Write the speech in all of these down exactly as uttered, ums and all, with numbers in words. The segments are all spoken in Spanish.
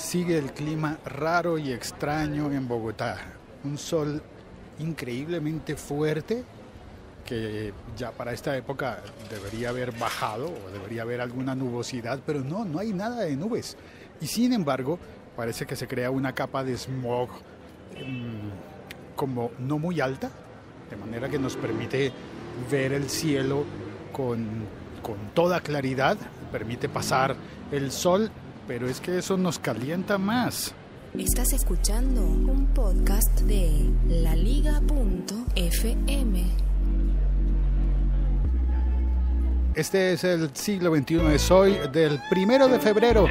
Sigue el clima raro y extraño en Bogotá. Un sol increíblemente fuerte que ya para esta época debería haber bajado o debería haber alguna nubosidad, pero no, no hay nada de nubes. Y sin embargo, parece que se crea una capa de smog mmm, como no muy alta, de manera que nos permite ver el cielo con, con toda claridad, permite pasar el sol, pero es que eso nos calienta más. Estás escuchando un podcast de la liga punto efe eme. Este es el siglo veintiuno, es hoy del primero de febrero.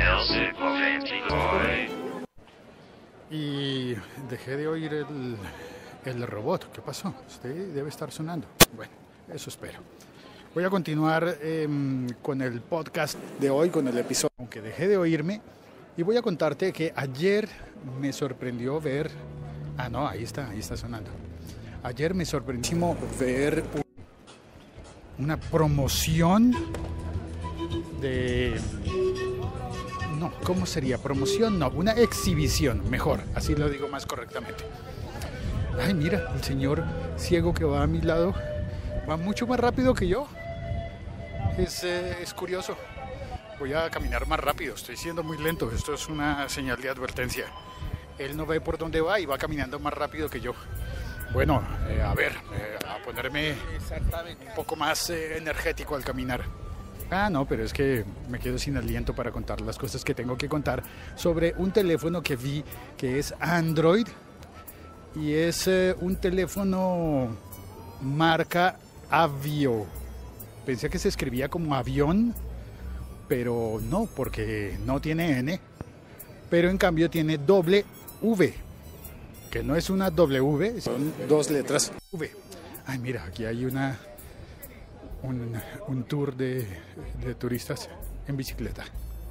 Y dejé de oír el, el robot. ¿Qué pasó? Usted debe estar sonando. Bueno, eso espero. Voy a continuar eh, con el podcast de hoy, con el episodio, aunque dejé de oírme. Y voy a contarte que ayer me sorprendió ver... Ah, no, ahí está, ahí está sonando. Ayer me sorprendió ver una promoción de... No, ¿cómo sería? Promoción, no, una exhibición, mejor, así lo digo más correctamente. Ay, mira, el señor ciego que va a mi lado va mucho más rápido que yo. Es, eh, es curioso. Voy a caminar más rápido, estoy siendo muy lento, esto es una señal de advertencia. Él no ve por dónde va y va caminando más rápido que yo. Bueno, eh, a ver, eh, a ponerme un poco más eh, energético al caminar. Ah, no, pero es que me quedo sin aliento para contar las cosas que tengo que contar sobre un teléfono que vi que es Android y es eh, un teléfono marca Avio. Pensé que se escribía como avión, pero no, porque no tiene N, pero en cambio tiene doble V, que no es una W, son dos letras V. Ay, mira, aquí hay una un, un tour de, de turistas en bicicleta.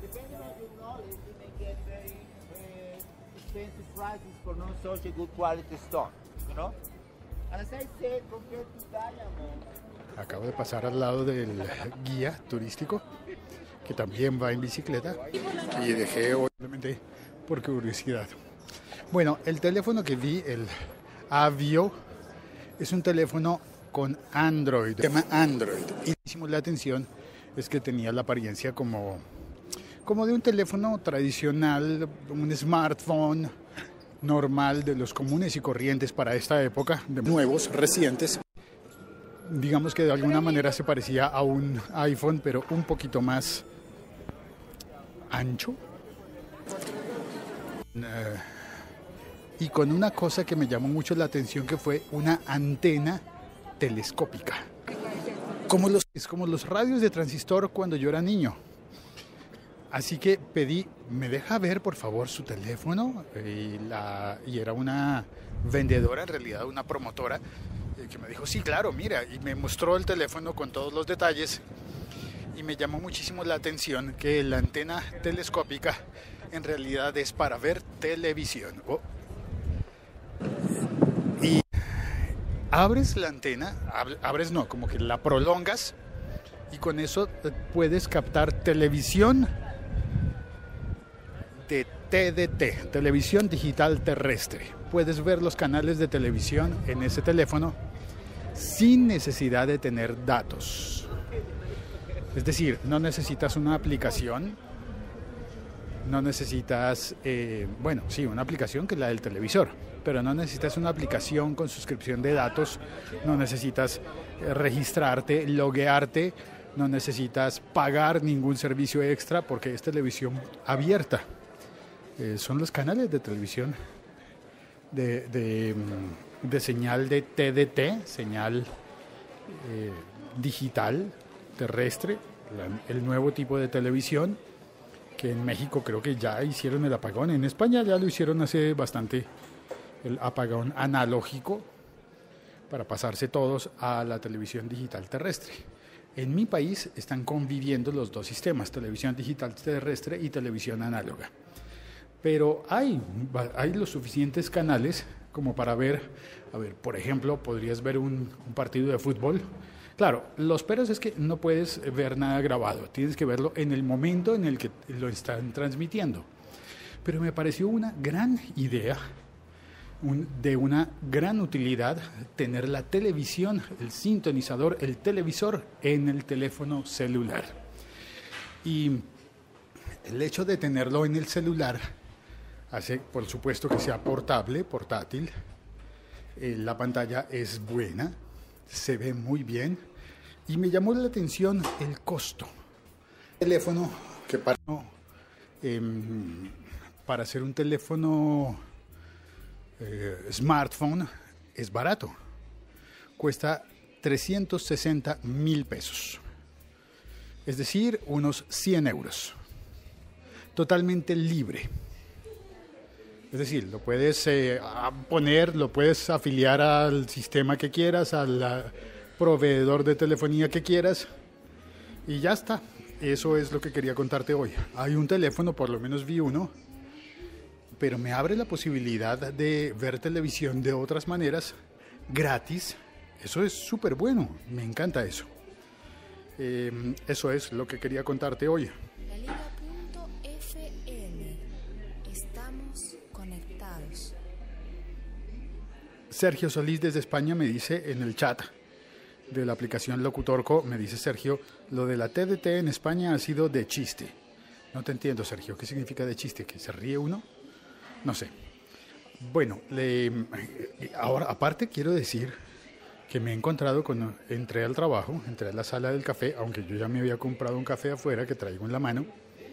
Acabo de pasar al lado del guía turístico, que también va en bicicleta, y dejé obviamente por curiosidad. Bueno, el teléfono que vi, el Avio, es un teléfono con Android, se llama Android, y hicimos la atención es que tenía la apariencia como, como de un teléfono tradicional, un smartphone normal de los comunes y corrientes para esta época, de nuevos, recientes. Digamos que de alguna manera se parecía a un iPhone, pero un poquito más ancho. Uh, y con una cosa que me llamó mucho la atención, que fue una antena telescópica. Como los, es como los radios de transistor cuando yo era niño. Así que pedí, ¿me deja ver por favor su teléfono? Y, la, y era una vendedora, en realidad una promotora, eh, que me dijo, sí, claro, mira. Y me mostró el teléfono con todos los detalles. Y me llamó muchísimo la atención que la antena telescópica en realidad es para ver televisión. Oh. Y abres la antena, abres no, como que la prolongas y con eso puedes captar televisión de T D T, televisión digital terrestre. Puedes ver los canales de televisión en ese teléfono sin necesidad de tener datos. Es decir, no necesitas una aplicación, no necesitas, eh, bueno, sí, una aplicación que es la del televisor, pero no necesitas una aplicación con suscripción de datos, no necesitas eh, registrarte, loguearte, no necesitas pagar ningún servicio extra porque es televisión abierta. Eh, son los canales de televisión de, de, de señal de T D T, señal eh, digital terrestre, la, el nuevo tipo de televisión que en México creo que ya hicieron el apagón. En España ya lo hicieron hace bastante, el apagón analógico, para pasarse todos a la televisión digital terrestre. En mi país están conviviendo los dos sistemas, televisión digital terrestre y televisión análoga. Pero hay, hay los suficientes canales como para ver, a ver, por ejemplo, podrías ver un, un partido de fútbol. Claro, los peros es que no puedes ver nada grabado, tienes que verlo en el momento en el que lo están transmitiendo. pero me pareció una gran idea, un, de una gran utilidad, tener la televisión, el sintonizador, el televisor en el teléfono celular. Y el hecho de tenerlo en el celular hace, por supuesto, que sea portable, portátil. Eh, la pantalla es buena, se ve muy bien y me llamó la atención el costo. El teléfono que para, eh, para hacer un teléfono eh, smartphone es barato, cuesta trescientos sesenta mil pesos, es decir, unos cien euros, totalmente libre. Es decir, lo puedes eh, poner, lo puedes afiliar al sistema que quieras, al uh, proveedor de telefonía que quieras y ya está. Eso es lo que quería contarte hoy. Hay un teléfono, por lo menos vi uno, pero me abre la posibilidad de ver televisión de otras maneras, gratis. Eso es súper bueno, me encanta eso. Eh, eso es lo que quería contarte hoy. Sergio Solís desde España me dice en el chat de la aplicación Locutorco, me dice Sergio, lo de la T D T en España ha sido de chiste. No te entiendo, Sergio, ¿qué significa de chiste? ¿Que se ríe uno? No sé. Bueno, le, ahora aparte quiero decir que me he encontrado cuando entré al trabajo, entré a la sala del café, aunque yo ya me había comprado un café afuera que traigo en la mano,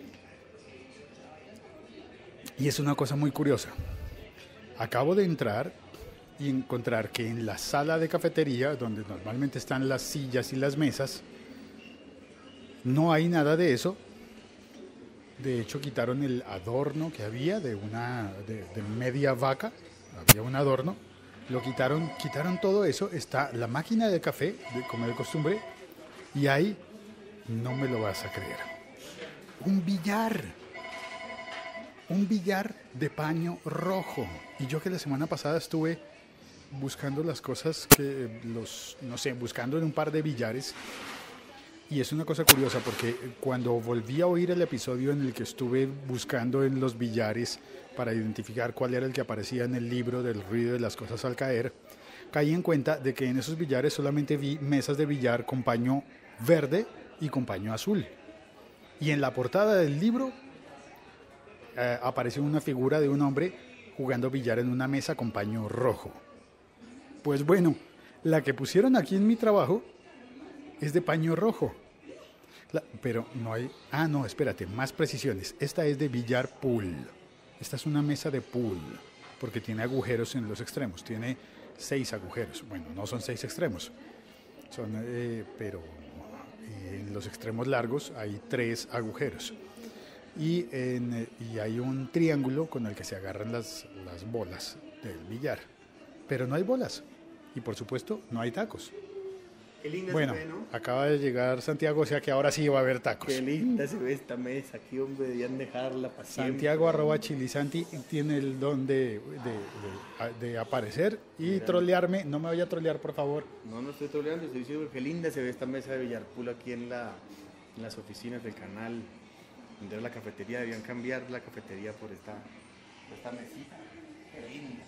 y es una cosa muy curiosa. Acabo de entrar y encontrar que en la sala de cafetería, donde normalmente están las sillas y las mesas, no hay nada de eso. De hecho, quitaron el adorno que había de una de, de media vaca, había un adorno, lo quitaron, quitaron todo eso. Está la máquina de café, de, como de costumbre, y ahí, no me lo vas a creer, un billar. Un billar de paño rojo. Y yo que la semana pasada estuve buscando las cosas que los, no sé, buscando en un par de billares. Y es una cosa curiosa porque cuando volví a oír el episodio en el que estuve buscando en los billares para identificar cuál era el que aparecía en el libro del ruido de las cosas al caer, caí en cuenta de que en esos billares solamente vi mesas de billar con paño verde y con paño azul. Y en la portada del libro eh, apareció una figura de un hombre jugando billar en una mesa con paño rojo. Pues bueno, la que pusieron aquí en mi trabajo es de paño rojo. La, pero no hay... Ah, no, espérate, más precisiones. Esta es de billar pool. Esta es una mesa de pool, porque tiene agujeros en los extremos. Tiene seis agujeros. Bueno, no son seis extremos. Son, eh, pero en los extremos largos hay tres agujeros. Y, en, y hay un triángulo con el que se agarran las, las bolas del billar. Pero no hay bolas. Y por supuesto, no hay tacos. Qué linda bueno, se ve, ¿no? Acaba de llegar Santiago, o sea que ahora sí va a haber tacos. Qué linda se ve esta mesa, aquí hombre, debían dejarla para siempre. Santiago arroba chilisanti tiene el don de, de, de, de aparecer y Mira. trolearme. No me vaya a trolear, por favor. No, no estoy troleando, estoy diciendo que qué linda se ve esta mesa de billarpool aquí en, la, en las oficinas del canal. Donde era la cafetería, debían cambiar la cafetería por esta, por esta mesita. Qué linda.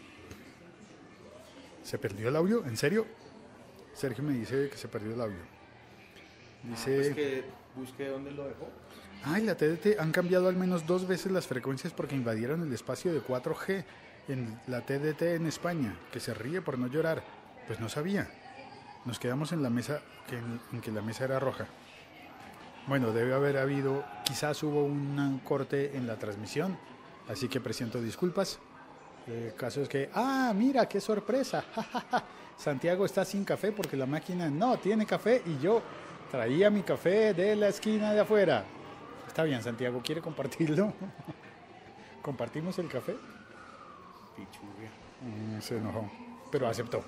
¿Se perdió el audio? ¿En serio? Sergio me dice que se perdió el audio. Dice... Ah, pues que busque dónde lo dejó. Ay, la T D T han cambiado al menos dos veces las frecuencias porque invadieron el espacio de cuatro G en la T D T en España, que se ríe por no llorar. Pues no sabía. Nos quedamos en la mesa, que en, en que la mesa era roja. Bueno, debe haber habido, quizás hubo un corte en la transmisión, así que presento disculpas. El caso es que, ah, mira, qué sorpresa. Santiago está sin café porque la máquina no tiene café y yo traía mi café de la esquina de afuera. Está bien, Santiago, ¿quiere compartirlo? ¿Compartimos el café? Pichurria. Mm, se enojó, pero aceptó.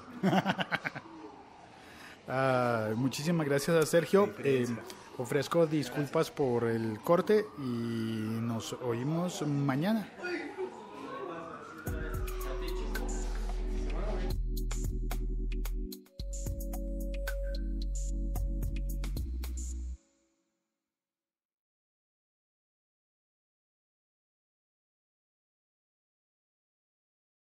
ah, muchísimas gracias a Sergio. Eh, ofrezco disculpas por el corte y nos oímos mañana.